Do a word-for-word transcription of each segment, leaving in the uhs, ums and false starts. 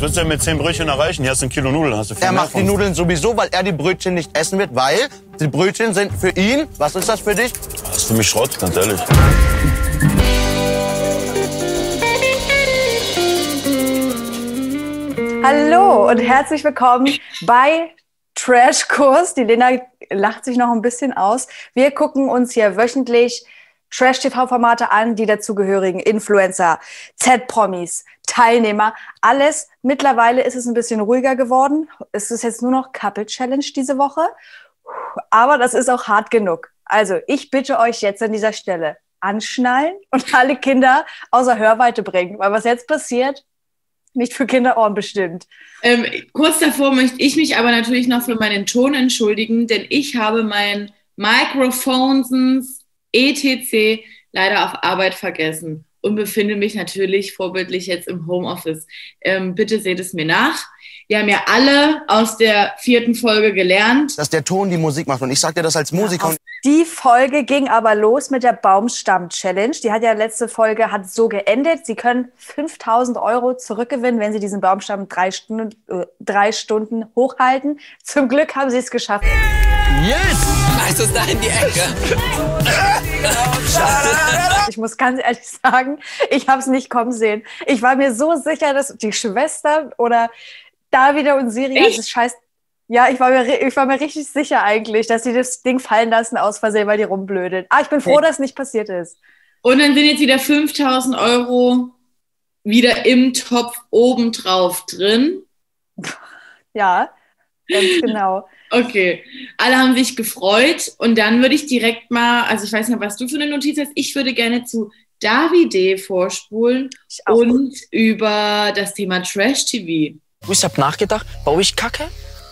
willst du denn mit zehn Brötchen erreichen? Hier hast du ein Kilo Nudeln, hast du viel Er mehr macht von. die Nudeln sowieso, weil er die Brötchen nicht essen wird, weil die Brötchen sind für ihn. Was ist das für dich? Das ist für mich Schrott, ganz ehrlich. Hallo und herzlich willkommen bei Trashkurs. Die Lena lacht sich noch ein bisschen aus. Wir gucken uns hier wöchentlich Trash-T V-Formate an, die dazugehörigen Influencer, Z-Promis, Teilnehmer, alles. Mittlerweile ist es ein bisschen ruhiger geworden. Es ist jetzt nur noch Couple Challenge diese Woche. Aber das ist auch hart genug. Also ich bitte euch jetzt an dieser Stelle anschnallen und alle Kinder außer Hörweite bringen. Weil was jetzt passiert, nicht für Kinderohren bestimmt. Ähm, kurz davor möchte ich mich aber natürlich noch für meinen Ton entschuldigen, denn ich habe mein Microphones et cetera leider auf Arbeit vergessen und befinde mich natürlich vorbildlich jetzt im Homeoffice. Ähm, bitte seht es mir nach. Wir haben ja alle aus der vierten Folge gelernt, Dass der Ton die Musik macht. Und ich sag dir das als Musiker. Ja, die Folge ging aber los mit der Baumstamm-Challenge. Die hat ja letzte Folge hat so geendet. Sie können fünftausend Euro zurückgewinnen, wenn Sie diesen Baumstamm drei Stunden, äh, drei Stunden hochhalten. Zum Glück haben Sie es geschafft. Yes! Schmeiß es da in die Ecke. Ich muss ganz ehrlich sagen, ich habe es nicht kommen sehen. Ich war mir so sicher, dass die Schwestern oder Davide und Siria, das scheiß. Ja, ich war, mir, ich war mir richtig sicher eigentlich, dass sie das Ding fallen lassen aus Versehen, weil die rumblödeln. Ah, ich bin froh, dass es nicht passiert ist. und dann sind jetzt wieder fünftausend Euro wieder im Topf obendrauf drin. Ja, ganz genau. Okay, alle haben sich gefreut und dann würde ich direkt mal, also ich weiß nicht, was du für eine Notiz hast, ich würde gerne zu Davide vorspulen Ich auch. und über das Thema Trash-T V. Ich hab nachgedacht, baue ich Kacke?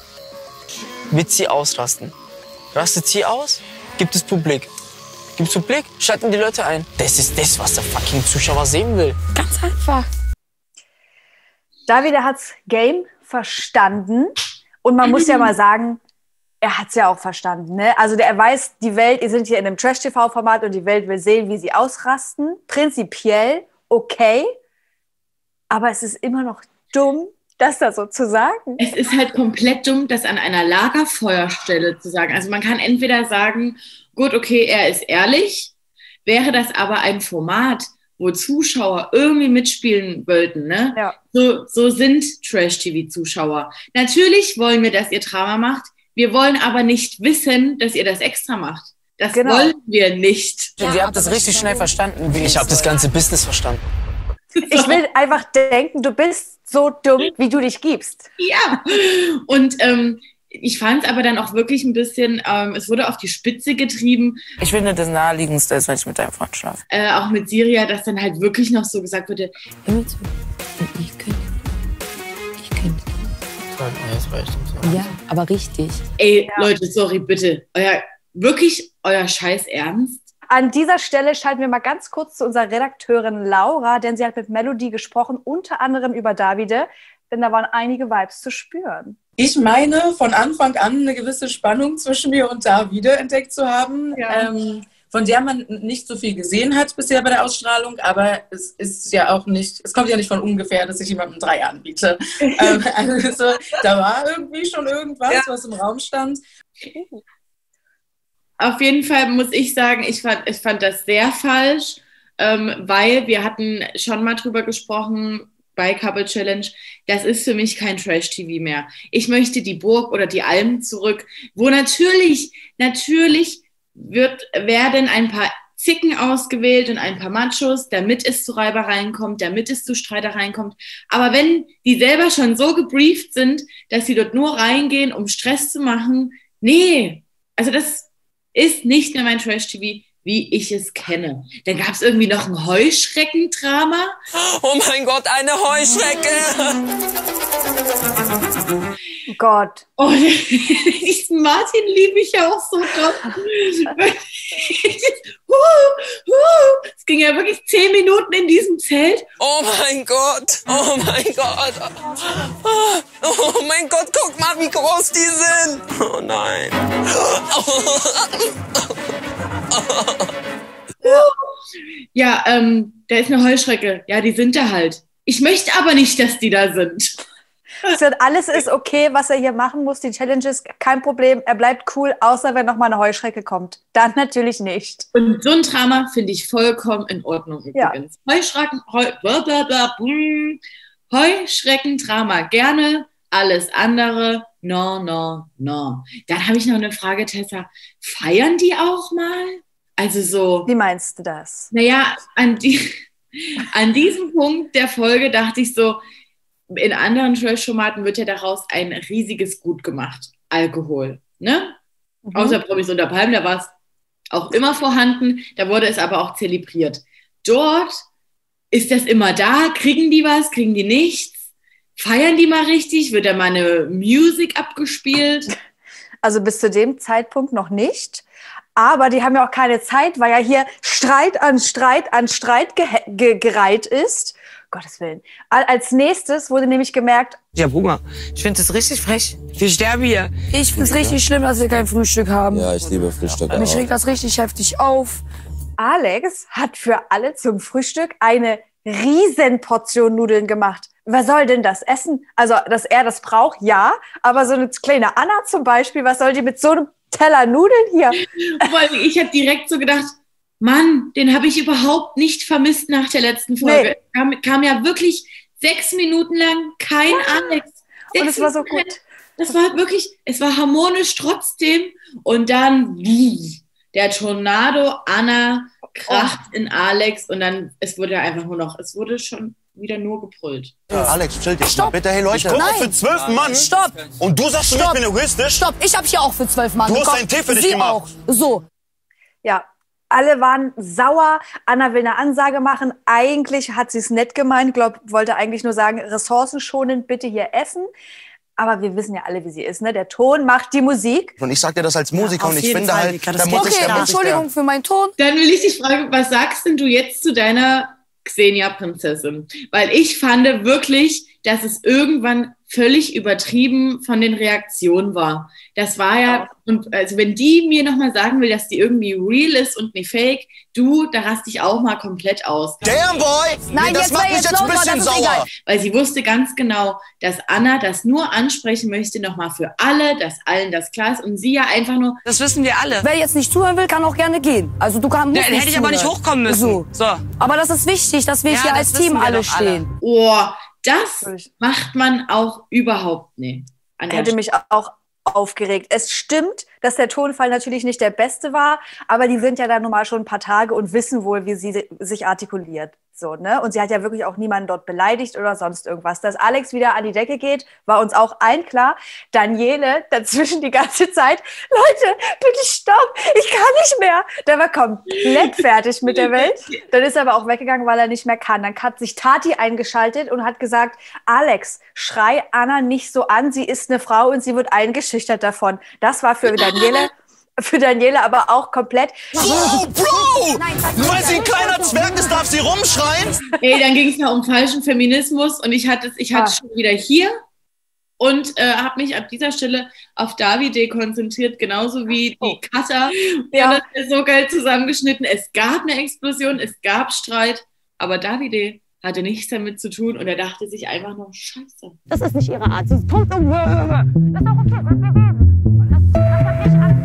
Wird sie ausrasten? Rastet sie aus? Gibt es Publik? Gibt es Publik? Schalten die Leute ein. Das ist das, was der fucking Zuschauer sehen will. Ganz einfach. Davide hat's Game verstanden. Und man muss ja mal sagen, er hat's ja auch verstanden. Ne? Also der, er weiß, die Welt, ihr sind hier in einem Trash-T V-Format und die Welt will sehen, wie sie ausrasten. Prinzipiell okay. Aber es ist immer noch dumm, das da so zu sagen. Es ist halt komplett dumm, das an einer Lagerfeuerstelle zu sagen. Also man kann entweder sagen, gut, okay, er ist ehrlich, wäre das aber ein Format, wo Zuschauer irgendwie mitspielen wollten, ne? Ja. So, so sind Trash-T V-Zuschauer. Natürlich wollen wir, dass ihr Drama macht, wir wollen aber nicht wissen, dass ihr das extra macht. Das Genau. wollen wir nicht. Ja, ihr habt das richtig schnell verstanden. Ich habe das ganze Business verstanden. Ich will einfach denken, du bist so dumm, wie du dich gibst. Ja, und ähm, ich fand es aber dann auch wirklich ein bisschen, ähm, es wurde auf die Spitze getrieben, Ich finde, das Naheliegendste ist, wenn ich mit deinem Freund schlafe. äh, auch mit Siria, dass dann halt wirklich noch so gesagt wurde, Hör zu. Ich könnte. Ich könnte. Ja, aber richtig. ey, Leute, sorry, bitte, euer, wirklich euer Scheiß Ernst? An dieser Stelle schalten wir mal ganz kurz zu unserer Redakteurin Laura, denn sie hat mit Melody gesprochen, unter anderem über Davide, denn da waren einige Vibes zu spüren. Ich meine, von Anfang an eine gewisse Spannung zwischen mir und Davide entdeckt zu haben, Ja. ähm, von der man nicht so viel gesehen hat bisher bei der Ausstrahlung, aber es ist ja auch nicht, es kommt ja nicht von ungefähr, dass ich jemandem drei anbiete. ähm, also da war irgendwie schon irgendwas, Ja. was im Raum stand. Auf jeden Fall muss ich sagen, ich fand, ich fand das sehr falsch, ähm, weil wir hatten schon mal drüber gesprochen bei Couple Challenge, das ist für mich kein Trash-T V mehr. Ich möchte die Burg oder die Alm zurück, wo natürlich, natürlich wird, werden ein paar Zicken ausgewählt und ein paar Machos, damit es zu Reibereien kommt, damit es zu Streitereien kommt. Aber wenn die selber schon so gebrieft sind, dass sie dort nur reingehen, um Stress zu machen, nee, also das ist nicht mehr mein Trash-T V, wie ich es kenne. Dann gab es irgendwie noch ein Heuschreckendrama. Oh mein Gott, eine Heuschrecke! Oh Gott. Oh, diesen Martin liebe ich ja auch so doll. Es ging ja wirklich zehn Minuten in diesem Zelt. Oh mein Gott! Oh mein Gott! Oh mein Gott, guck mal, wie groß die sind! Oh nein! Ja, ähm, da ist eine Heuschrecke. Ja, die sind da halt. Ich möchte aber nicht, dass die da sind. Alles ist okay, was er hier machen muss. Die Challenge ist kein Problem. Er bleibt cool, außer wenn nochmal eine Heuschrecke kommt. Dann natürlich nicht. Und so ein Drama finde ich vollkommen in Ordnung übrigens. Ja. Heuschrecken, Heu, blablabla, Heuschrecken-Drama. Gerne. Alles andere, no, no, no. Dann habe ich noch eine Frage, Tessa. Feiern die auch mal? Also so. Wie meinst du das? Naja, an, die, an diesem Punkt der Folge dachte ich so, in anderen Trash-Formaten wird ja daraus ein riesiges Gut gemacht. Alkohol, ne? Mhm. Außer Promis unter Palmen, da war es auch immer vorhanden, da wurde es aber auch zelebriert. Dort ist das immer da, kriegen die was, kriegen die nichts? Feiern die mal richtig? Wird da mal eine Musik abgespielt? Also bis zu dem Zeitpunkt noch nicht. Aber die haben ja auch keine Zeit, weil ja hier Streit an Streit an Streit ge ge gereiht ist. Gottes Willen. Als nächstes wurde nämlich gemerkt... Ja, Bruder, ich finde das richtig frech. Wir sterben hier. Ich finde es richtig schlimm, dass wir kein Frühstück haben. Ja, ich liebe Frühstück. Mich regt das richtig heftig auf. Alex hat für alle zum Frühstück eine Riesenportion Nudeln gemacht. Wer soll denn das essen? Also, dass er das braucht, ja. Aber so eine kleine Anna zum Beispiel, was soll die mit so einem Teller Nudeln hier? Weil ich habe direkt so gedacht, Mann, den habe ich überhaupt nicht vermisst nach der letzten Folge. Nee. Kam, kam ja wirklich sechs Minuten lang kein Alex. Sechs Und es war so gut. Das war wirklich, es war harmonisch trotzdem. Und dann der Tornado, Anna kracht oh. in Alex und dann, es wurde einfach nur noch, es wurde schon wieder nur gebrüllt. Ja, Alex, chill dich mal bitte. Hey Leute. Ich koche für zwölf Mann. Stopp. Und du sagst, Stopp. ich bin egoistisch? Stopp, ich habe hier auch für zwölf Mann Du gekocht. hast einen Tee für dich Sie gemacht. auch. So. Ja, alle waren sauer. Anna will eine Ansage machen. Eigentlich hat sie es nett gemeint. Ich glaube, wollte eigentlich nur sagen, ressourcenschonend bitte hier essen. Aber wir wissen ja alle, wie sie ist. Ne? Der Ton macht die Musik. Und ich sag dir das als Musiker Ja, und ich finde Fall, halt, Mika, da das muss geht ich, okay, da muss ich Entschuldigung der, für meinen Ton. Dann will ich dich fragen, was sagst denn du jetzt zu deiner Xenia-Prinzessin? Weil ich fand wirklich, dass es irgendwann völlig übertrieben von den Reaktionen war. Das war ja, und also wenn die mir nochmal sagen will, dass die irgendwie real ist und nicht fake, du, da raste ich auch mal komplett aus. Damn boy! Nein, nee, das jetzt macht mich jetzt jetzt ein los, bisschen das ist sauer. egal. Weil sie wusste ganz genau, dass Anna das nur ansprechen möchte, nochmal für alle, dass allen das klar ist und sie ja einfach nur... Das wissen wir alle. Wer jetzt nicht zuhören will, kann auch gerne gehen. Also du kannst Ja, dann hätte ich aber nicht hochkommen müssen. So. So. Aber das ist wichtig, dass wir Ja, hier das als wissen Team wir alle doch alle. stehen. Oh, das macht man auch überhaupt nicht. An der Hätte mich auch aufgeregt. Es stimmt, dass der Tonfall natürlich nicht der beste war, aber die sind ja da nun mal schon ein paar Tage und wissen wohl, wie sie sich artikuliert. So, ne? Und sie hat ja wirklich auch niemanden dort beleidigt oder sonst irgendwas. Dass Alex wieder an die Decke geht, war uns auch allen klar. Daniele dazwischen die ganze Zeit, Leute, bitte stopp, ich kann nicht mehr. Der war komplett fertig mit der Welt. Dann ist er aber auch weggegangen, weil er nicht mehr kann. Dann hat sich Tati eingeschaltet und hat gesagt, Alex, schrei Anna nicht so an, sie ist eine Frau und sie wird eingeschüchtert davon. Das war für Daniele... Für Daniele aber auch komplett. Oh, Bro! Nur weil sie ein kleiner Zwerg ist, darf sie rumschreien? Ey, dann ging es ja um falschen Feminismus und ich hatte es ich hatte es Ah. schon wieder hier und äh, habe mich ab dieser Stelle auf Davide konzentriert, genauso wie die Cutter. Ja. Ja. Das ist so geil zusammengeschnitten. Es gab eine Explosion, es gab Streit, aber Davide hatte nichts damit zu tun und er dachte sich einfach nur, scheiße. Das ist nicht ihre Art. Sie kommt um. Das ist auch okay, was wir geben. Das, das hat nicht an.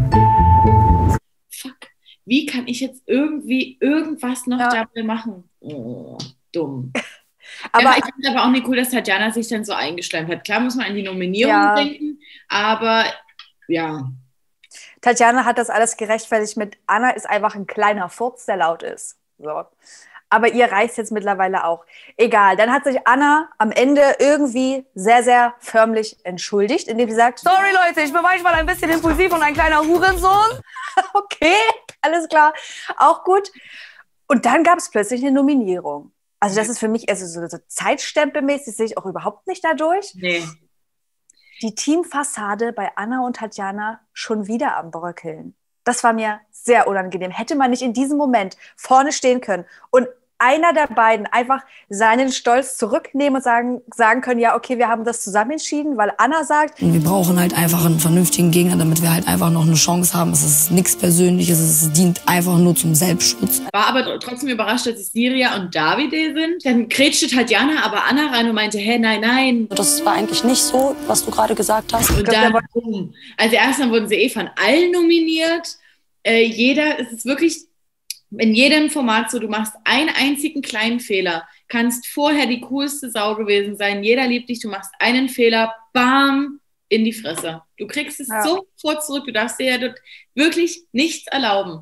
Fuck, wie kann ich jetzt irgendwie irgendwas noch Ja. dabei machen? Oh, dumm. Aber ja, ich finde aber auch nicht cool, dass Tatjana sich dann so eingeschleimt hat. Klar muss man an die Nominierung Ja. denken, aber ja. Tatjana hat das alles gerechtfertigt mit Anna ist einfach ein kleiner Furz, der laut ist. So. Aber ihr reicht jetzt mittlerweile auch. Egal. Dann hat sich Anna am Ende irgendwie sehr, sehr förmlich entschuldigt, indem sie sagt, Sorry, Leute, ich bin manchmal ein bisschen impulsiv und ein kleiner Hurensohn. okay, alles klar, auch gut. Und dann gab es plötzlich eine Nominierung. Also das ist für mich also so, so zeitstempelmäßig, sehe ich auch überhaupt nicht dadurch. Nee. Die Teamfassade bei Anna und Tatjana schon wieder am Bröckeln. Das war mir sehr unangenehm. Hätte man nicht in diesem Moment vorne stehen können und einer der beiden einfach seinen Stolz zurücknehmen und sagen, sagen können, ja, okay, wir haben das zusammen entschieden, weil Anna sagt, wir brauchen halt einfach einen vernünftigen Gegner, damit wir halt einfach noch eine Chance haben. Es ist nichts Persönliches, es dient einfach nur zum Selbstschutz. War aber trotzdem überrascht, dass es Siria und Davide sind. Dann grätschte Tatjana aber Anna rein und meinte, hä, nein, nein. Das war eigentlich nicht so, was du gerade gesagt hast. Und dann, boom. Also erstmal wurden sie eh von allen nominiert. Äh, jeder, es ist wirklich in jedem Format so, du machst einen einzigen kleinen Fehler, kannst vorher die coolste Sau gewesen sein, jeder liebt dich, du machst einen Fehler, bam, in die Fresse. Du kriegst es ja. sofort zurück, du darfst dir ja dort wirklich nichts erlauben.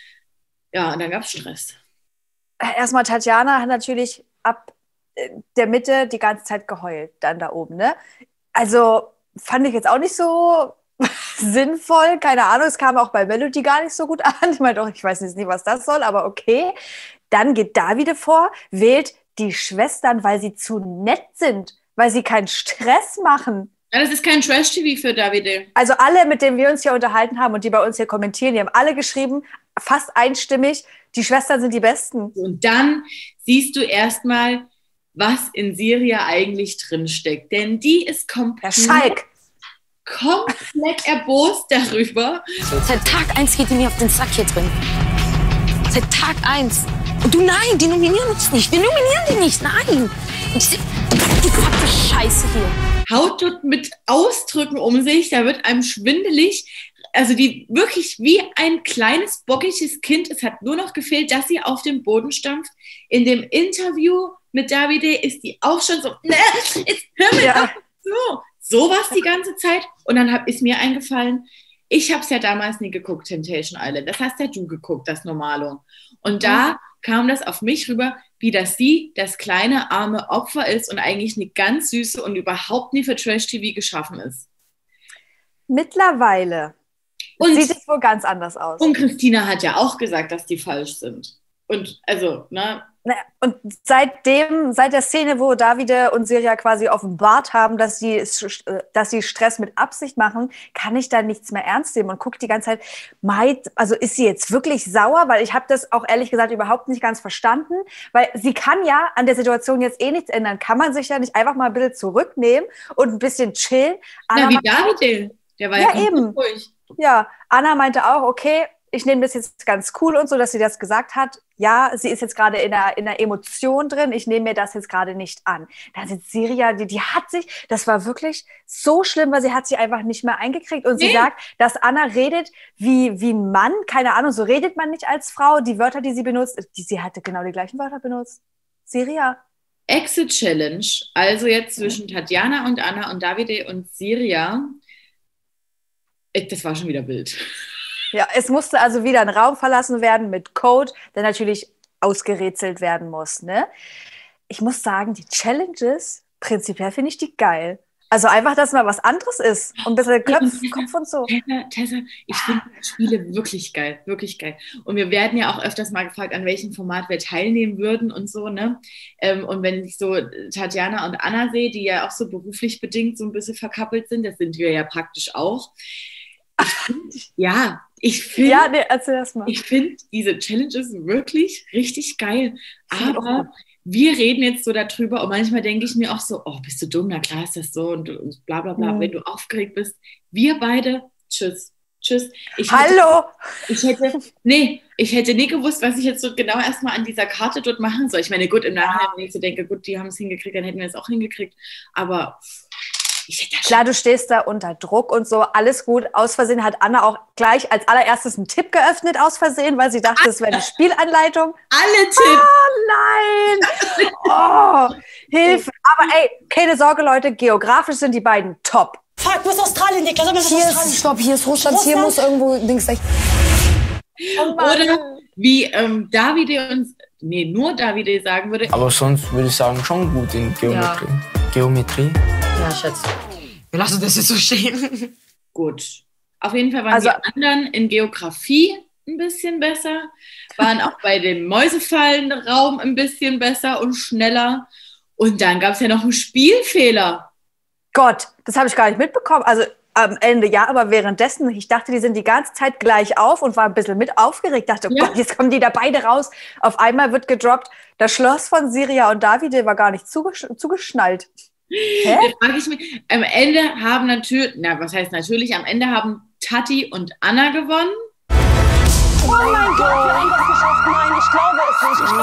Ja, und dann gab es Stress. Erstmal, Tatjana hat natürlich ab der Mitte die ganze Zeit geheult, dann da oben, ne? Also fand ich jetzt auch nicht so sinnvoll, keine Ahnung, es kam auch bei Melody gar nicht so gut an. Ich meine doch, ich weiß jetzt nicht, was das soll, aber okay. Dann geht Davide vor, wählt die Schwestern, weil sie zu nett sind, weil sie keinen Stress machen. Ja, das ist kein Trash-T V für Davide. Also alle, mit denen wir uns hier unterhalten haben und die bei uns hier kommentieren, die haben alle geschrieben, fast einstimmig, die Schwestern sind die Besten. Und dann siehst du erstmal, was in Siria eigentlich drinsteckt. Denn die ist komplett... Der Schalk. komplett erbost darüber. Seit Tag eins geht die mir auf den Sack hier drin. Seit Tag eins. Und du, nein, die nominieren uns nicht. Wir nominieren die nicht, nein. Und die, die verdammte Scheiße hier. Haut dort mit Ausdrücken um sich, da wird einem schwindelig. Also die wirklich wie ein kleines, bockiges Kind. Es hat nur noch gefehlt, dass sie auf dem Boden stampft. In dem Interview mit Davide ist die auch schon so, ne, jetzt hör mir ja. doch zu. So war es die ganze Zeit. Und dann hab, ist mir eingefallen, ich habe es ja damals nie geguckt, Temptation Island. Das hast ja du geguckt, das Normalo. Und da kam das auf mich rüber, wie dass sie das kleine, arme Opfer ist und eigentlich eine ganz süße und überhaupt nie für Trash-T V geschaffen ist. Mittlerweile und, sieht es wohl ganz anders aus. Und Christina hat ja auch gesagt, dass die falsch sind. Und also, ne? Und seitdem, seit der Szene, wo Davide und Siria quasi offenbart haben, dass sie, dass sie Stress mit Absicht machen, kann ich da nichts mehr ernst nehmen und gucke die ganze Zeit, Maid, also ist sie jetzt wirklich sauer? Weil ich habe das auch ehrlich gesagt überhaupt nicht ganz verstanden, weil sie kann ja an der Situation jetzt eh nichts ändern. Kann man sich ja nicht einfach mal ein bisschen zurücknehmen und ein bisschen chillen? Anna, Na, wie Davide, der war ja, ja eben. Ruhig. Ja, Anna meinte auch, okay, ich nehme das jetzt ganz cool und so, dass sie das gesagt hat. Ja, sie ist jetzt gerade in einer, in einer Emotion drin. Ich nehme mir das jetzt gerade nicht an. Dann sitzt Siria, die, die hat sich, das war wirklich so schlimm, weil sie hat sich einfach nicht mehr eingekriegt. Und nee. sie sagt, dass Anna redet wie, wie ein Mann. Keine Ahnung, so redet man nicht als Frau. Die Wörter, die sie benutzt, die, sie hatte genau die gleichen Wörter benutzt. Siria. Exit Challenge, also jetzt zwischen Tatjana und Anna und Davide und Siria. Das war schon wieder wild. Ja, es musste also wieder ein Raum verlassen werden mit Code, der natürlich ausgerätselt werden muss. Ne? Ich muss sagen, die Challenges, prinzipiell finde ich die geil. Also einfach, dass mal was anderes ist und ein bisschen Kopf, Kopf und so. Tessa, Tessa, ich finde die Spiele wirklich geil, wirklich geil. Und wir werden ja auch öfters mal gefragt, an welchem Format wir teilnehmen würden und so, ne? Und wenn ich so Tatjana und Anna sehe, die ja auch so beruflich bedingt so ein bisschen verkappelt sind, das sind wir ja praktisch auch. Ich find, ja, ich finde ja, nee, erzähl das mal. Ich finde diese Challenges wirklich richtig geil. Aber wir reden jetzt so darüber und manchmal denke ich mir auch so, oh, bist du dumm? Na klar ist das so und, und bla bla bla. Mhm. Wenn du aufgeregt bist, wir beide, tschüss, tschüss. Ich Hallo! Hätte, ich hätte, nee, ich hätte nie gewusst, was ich jetzt so genau erstmal an dieser Karte dort machen soll. Ich meine, gut, im Nachhinein, wenn ich so denke, gut, die haben es hingekriegt, dann hätten wir es auch hingekriegt. Aber klar, du stehst da unter Druck und so, alles gut. Aus Versehen hat Anna auch gleich als allererstes einen Tipp geöffnet, aus Versehen, weil sie dachte, das wäre eine Spielanleitung. Alle Tipps! Oh nein! Oh, Hilfe! Aber ey, keine Sorge, Leute, geografisch sind die beiden top. Fuck, wo ist Australien, Dicker? Sag mir, was ist Australien? Stopp, hier ist Russland, Russland, hier muss irgendwo links rechts. Oh Oder wie ähm, Davide uns, nee, nur Davide sagen würde. Aber sonst würde ich sagen, schon gut in Geometrie. Ja. Geometrie. Ja, Schätze. Wir lassen das jetzt so stehen. Gut. Auf jeden Fall waren also, die anderen in Geografie ein bisschen besser, waren auch bei dem Mäusefallenraum ein bisschen besser und schneller. Und dann gab es ja noch einen Spielfehler. Gott, das habe ich gar nicht mitbekommen. Also am Ende ja, aber währenddessen, ich dachte, die sind die ganze Zeit gleich auf und war ein bisschen mit aufgeregt. Dachte, oh Ja. Gott, jetzt kommen die da beide raus. Auf einmal wird gedroppt, das Schloss von Syria und Davide war gar nicht zugesch- zugeschnallt. Hä? Da frage ich mich, am Ende haben natürlich, na, was heißt natürlich, am Ende haben Tati und Anna gewonnen. Oh mein Gott, wir haben das geschafft. Nein, ich glaube es nicht. Ich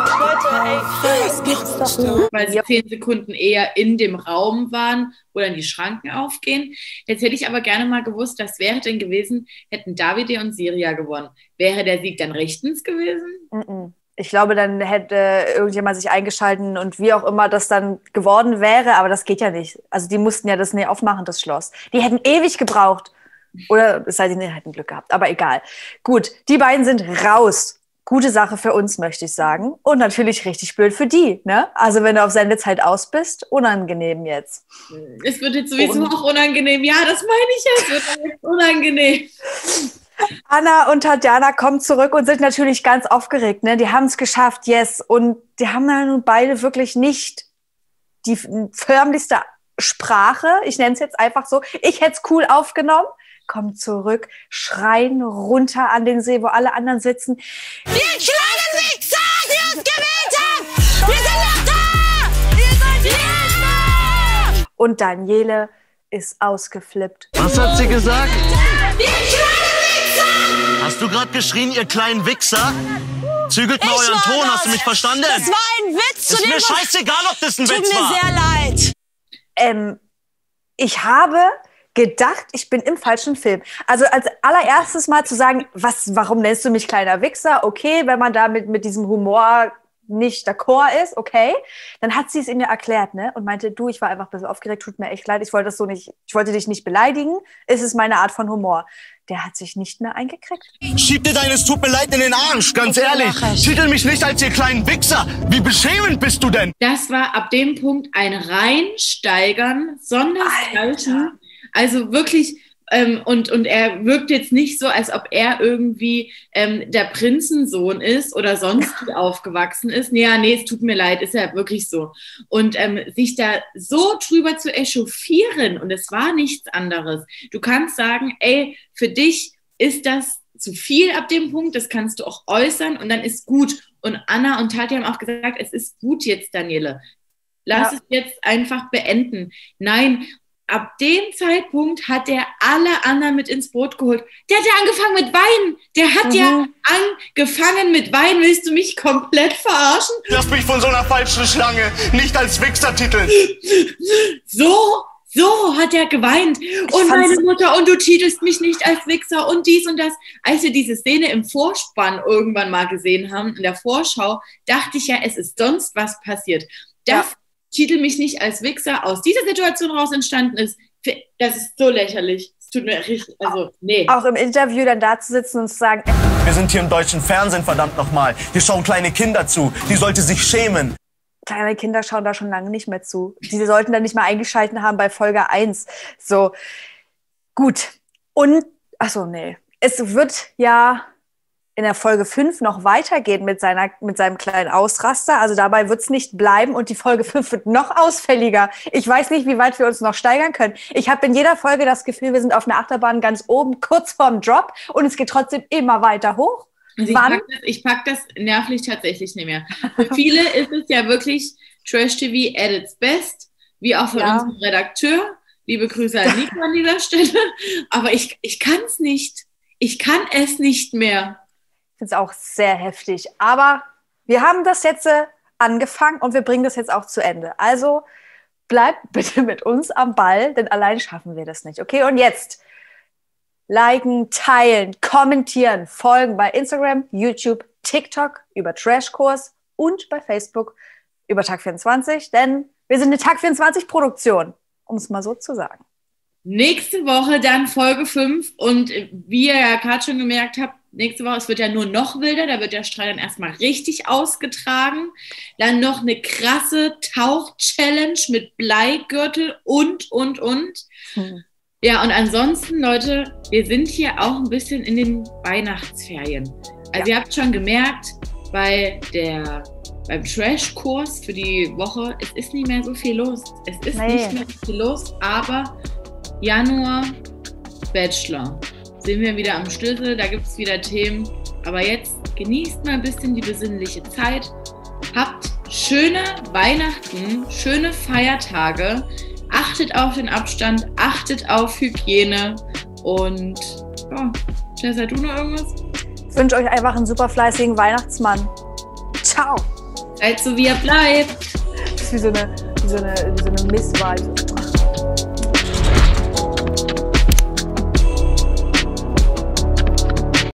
glaube es nicht. Leute, ey, das gibt's doch nicht. Weil sie zehn Sekunden eher in dem Raum waren, wo dann die Schranken aufgehen. Jetzt hätte ich aber gerne mal gewusst, was wäre denn gewesen, hätten Davide und Syria gewonnen. Wäre der Sieg dann rechtens gewesen? Mm-mm. Ich glaube, dann hätte irgendjemand sich eingeschalten und wie auch immer das dann geworden wäre, aber das geht ja nicht. Also die mussten ja das nie aufmachen, das Schloss. Die hätten ewig gebraucht. Oder es sei denn, die hätten Glück gehabt, aber egal. Gut, die beiden sind raus. Gute Sache für uns, möchte ich sagen. Und natürlich richtig blöd für die, ne? Also wenn du auf Sendezeit aus bist, unangenehm jetzt. Es wird jetzt sowieso Und- auch unangenehm. Ja, das meine ich ja. Es wird dann jetzt unangenehm. Anna und Tatjana kommen zurück und sind natürlich ganz aufgeregt, ne? Die haben es geschafft, yes. Und die haben ja nun beide wirklich nicht die förmlichste Sprache. Ich nenne es jetzt einfach so. Ich hätte es cool aufgenommen. Kommen zurück, schreien runter an den See, wo alle anderen sitzen. Wir kleinen Wichser, die uns gewählt haben! Wir sind noch da! Wir sind hier da! Und Daniele ist ausgeflippt. Was hat sie gesagt? Wir kleinen Wichser! Hast du gerade geschrien, ihr kleinen Wichser? Zügelt mal Ich euren war Ton, das. hast du mich verstanden? Das war ein Witz, zu Ist dem mir was- scheißegal, ob das ein Tut Witz mir war. sehr leid. Ähm, ich habe gedacht, ich bin im falschen Film. Also als allererstes mal zu sagen, was, warum nennst du mich kleiner Wichser? Okay, wenn man da mit, mit diesem Humor nicht d'accord ist, okay. Dann hat sie es ihm ja erklärt, ne? Und meinte, du, ich war einfach ein bisschen aufgeregt, tut mir echt leid, ich wollte das so nicht, ich wollte dich nicht beleidigen, es ist meine Art von Humor. Der hat sich nicht mehr eingekriegt. Schieb dir deines Tut mir leid in den Arsch, ganz ehrlich. Titel mich nicht als ihr kleinen Wichser. Wie beschämend bist du denn? Das war ab dem Punkt ein Reinsteigern, sondersgleichen. Also wirklich, ähm, und, und er wirkt jetzt nicht so, als ob er irgendwie ähm, der Prinzensohn ist oder sonst wie aufgewachsen ist. Nee, ja, nee, es tut mir leid, ist ja wirklich so. Und ähm, sich da so drüber zu echauffieren, und es war nichts anderes. Du kannst sagen, ey, für dich ist das zu viel ab dem Punkt, das kannst du auch äußern und dann ist gut. Und Anna und Tati haben auch gesagt, es ist gut jetzt, Daniele. Lass Ja. es jetzt einfach beenden. Nein, ab dem Zeitpunkt hat er alle anderen mit ins Boot geholt. Der hat ja angefangen mit Weinen. Der hat Mhm. ja angefangen mit Weinen. Willst du mich komplett verarschen? Lass mich von so einer falschen Schlange nicht als Wichser titeln. So, so hat er geweint. Und fand's- meine Mutter, und du titelst mich nicht als Wichser und dies und das. Als wir diese Szene im Vorspann irgendwann mal gesehen haben, in der Vorschau, dachte ich ja, es ist sonst was passiert. Das Ja. Titel mich nicht als Wichser aus dieser Situation raus entstanden ist, das ist so lächerlich. Es tut mir richtig, also, nee. Auch im Interview dann da zu sitzen und zu sagen, Wir sind hier im deutschen Fernsehen, verdammt nochmal. Hier schauen kleine Kinder zu. Die sollte sich schämen. kleine Kinder schauen da schon lange nicht mehr zu. Die sollten dann nicht mehr eingeschaltet haben bei Folge eins. So, gut. Und, achso, nee. Es wird ja in der Folge fünf noch weitergehen mit, seiner, mit seinem kleinen Ausraster. Also dabei wird es nicht bleiben und die Folge fünf wird noch ausfälliger. Ich weiß nicht, wie weit wir uns noch steigern können. Ich habe in jeder Folge das Gefühl, wir sind auf einer Achterbahn ganz oben, kurz vorm Drop und es geht trotzdem immer weiter hoch. Also ich Wann? pack das, ich pack das nervlich tatsächlich nicht mehr. Für viele ist es ja wirklich Trash-T V at its best, wie auch für Ja. unseren Redakteur. Liebe Grüße an Nico an dieser Stelle. Aber ich, ich kann es nicht. Ich kann es nicht mehr. Ich finde es auch sehr heftig. Aber wir haben das jetzt äh, angefangen und wir bringen das jetzt auch zu Ende. Also bleibt bitte mit uns am Ball, denn allein schaffen wir das nicht. Okay, und jetzt liken, teilen, kommentieren, folgen bei Instagram, YouTube, TikTok über Trashkurs und bei Facebook über Tag vierundzwanzig, denn wir sind eine Tag vierundzwanzig Produktion, um es mal so zu sagen. Nächste Woche dann Folge fünf und wie ihr ja gerade schon gemerkt habt, nächste Woche, es wird ja nur noch wilder, da wird der Streit dann erstmal richtig ausgetragen. Dann noch eine krasse Tauch-Challenge mit Bleigürtel und, und, und. Hm. Ja, und ansonsten, Leute, wir sind hier auch ein bisschen in den Weihnachtsferien. Also Ja. ihr habt schon gemerkt, bei der, beim Trash-Kurs für die Woche, es ist nicht mehr so viel los. Es ist Nee. nicht mehr so viel los, aber Januar, Bachelor. Sind wir wieder am Schlüssel, da gibt es wieder Themen. Aber jetzt genießt mal ein bisschen die besinnliche Zeit. Habt schöne Weihnachten, schöne Feiertage. Achtet auf den Abstand, achtet auf Hygiene. Und ja, Jessa, du noch irgendwas? Ich wünsche euch einfach einen super fleißigen Weihnachtsmann. Ciao. Seid so, wie ihr bleibt. Das ist wie so eine, wie so eine, wie so eine Misswahl.